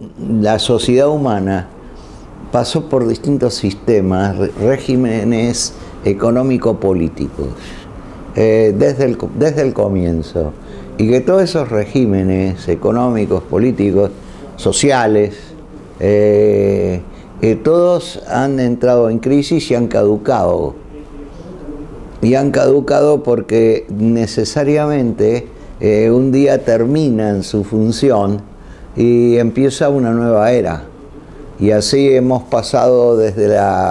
la sociedad humana pasó por distintos sistemas, regímenes económico-políticos, desde el comienzo, y que todos esos regímenes económicos, políticos, sociales, todos han entrado en crisis y han caducado. Y han caducado porque necesariamente un día terminan su función y empieza una nueva era. Y así hemos pasado desde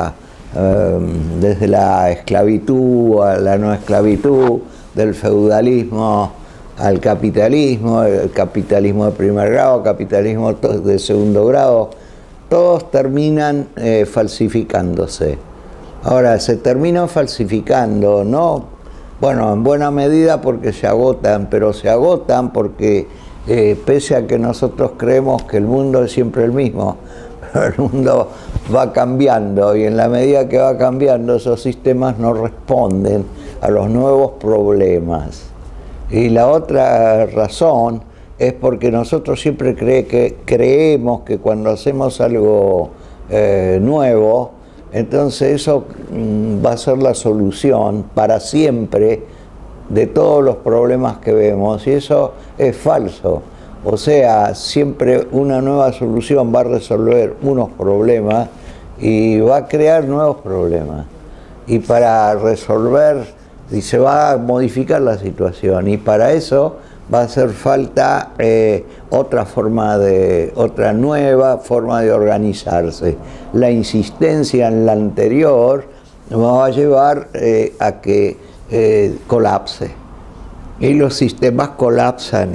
la esclavitud a la no esclavitud, del feudalismo al capitalismo, el capitalismo de primer grado, capitalismo de segundo grado, todos terminan falsificándose. Ahora, se terminan falsificando, ¿no? Bueno, en buena medida porque se agotan, pero se agotan porque pese a que nosotros creemos que el mundo es siempre el mismo, el mundo va cambiando, y en la medida que va cambiando esos sistemas no responden a los nuevos problemas. Y la otra razón es porque nosotros siempre creemos que cuando hacemos algo nuevo, entonces eso va a ser la solución para siempre de todos los problemas que vemos, y eso es falso. O sea, siempre una nueva solución va a resolver unos problemas y va a crear nuevos problemas. Y para resolver, y se va a modificar la situación, y para eso va a hacer falta otra nueva forma de organizarse. La insistencia en la anterior nos va a llevar a que colapse. Y los sistemas colapsan,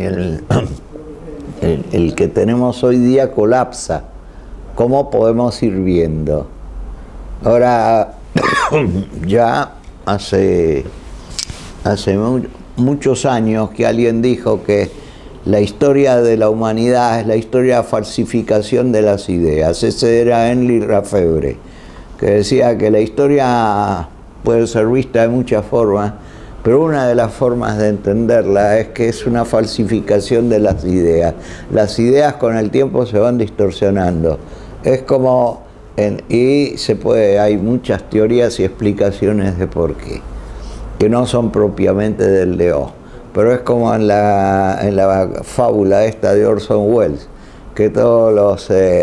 el que tenemos hoy día colapsa. ¿Cómo podemos ir viendo? Ahora, ya hace muchos años que alguien dijo que la historia de la humanidad es la historia de falsificación de las ideas. Ese era Henri Lefebvre, que decía que la historia puede ser vista de muchas formas, pero una de las formas de entenderla es que es una falsificación de las ideas. Las ideas con el tiempo se van distorsionando. Es como, hay muchas teorías y explicaciones de por qué, que no son propiamente del Leo, pero es como en la fábula esta de Orson Welles, que todos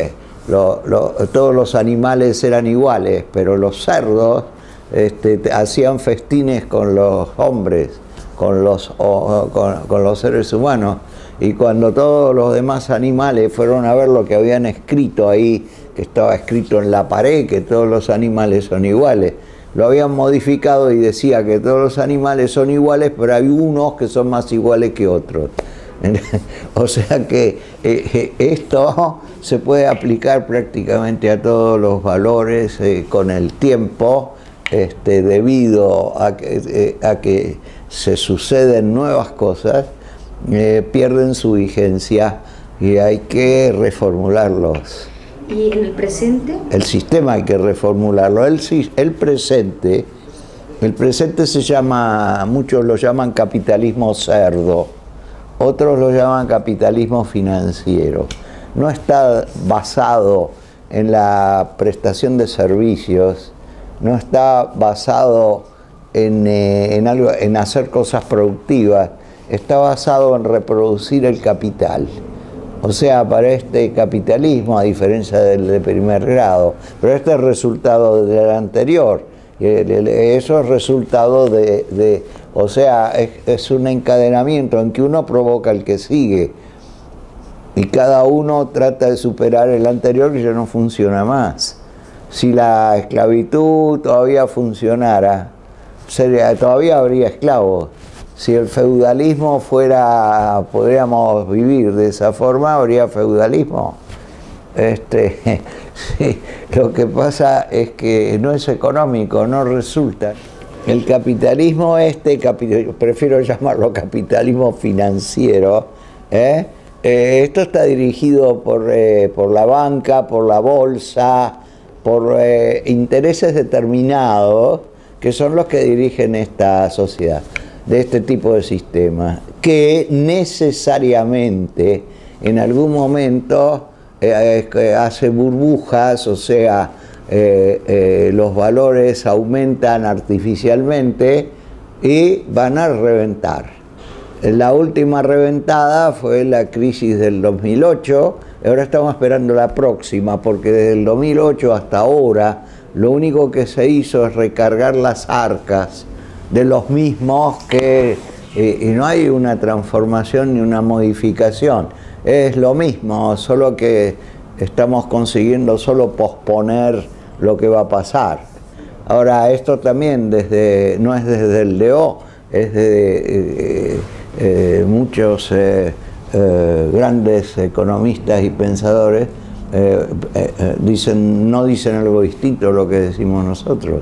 los animales eran iguales, pero los cerdos hacían festines con los hombres, con los seres humanos, y cuando todos los demás animales fueron a ver lo que habían escrito ahí, que estaba escrito en la pared, que todos los animales son iguales, lo habían modificado y decía que todos los animales son iguales, pero hay unos que son más iguales que otros. O sea que esto se puede aplicar prácticamente a todos los valores con el tiempo, debido a que se suceden nuevas cosas, pierden su vigencia y hay que reformularlos. ¿Y en el presente? El sistema hay que reformularlo. El presente se llama, muchos lo llaman capitalismo cerdo, otros lo llaman capitalismo financiero. No está basado en la prestación de servicios, no está basado en hacer cosas productivas, está basado en reproducir el capital. O sea, para este capitalismo, a diferencia del de primer grado, pero este es resultado del anterior, eso es resultado o sea, es un encadenamiento en que uno provoca el que sigue, y cada uno trata de superar el anterior, y ya no funciona más. Si la esclavitud todavía funcionara, todavía habría esclavos. Si el feudalismo podríamos vivir de esa forma, habría feudalismo. Sí, lo que pasa es que no es económico, no resulta. El capitalismo prefiero llamarlo capitalismo financiero, esto está dirigido por la banca, por la bolsa, por intereses determinados, que son los que dirigen esta sociedad, de este tipo de sistemas, que necesariamente en algún momento hace burbujas, o sea, los valores aumentan artificialmente y van a reventar. La última reventada fue la crisis del 2008, ahora estamos esperando la próxima, porque desde el 2008 hasta ahora lo único que se hizo es recargar las arcas de los mismos y no hay una transformación ni una modificación, es lo mismo, solo que estamos consiguiendo solo posponer lo que va a pasar. Ahora, esto también no es desde el DO, es de muchos grandes economistas y pensadores no dicen algo distinto a lo que decimos nosotros.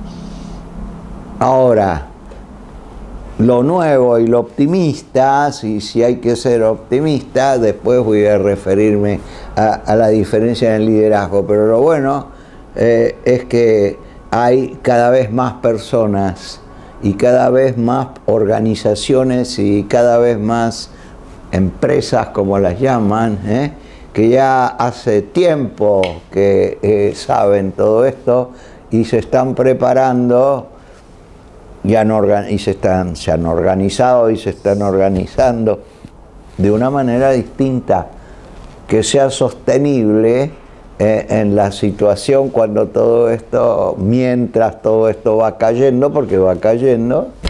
Ahora, lo nuevo y lo optimista, si hay que ser optimista, después voy a referirme a la diferencia en el liderazgo, pero lo bueno es que hay cada vez más personas y cada vez más organizaciones y cada vez más empresas, como las llaman, que ya hace tiempo que saben todo esto y se están preparando, se han organizado y se están organizando de una manera distinta, que sea sostenible en la situación cuando todo esto, mientras todo esto va cayendo, porque va cayendo,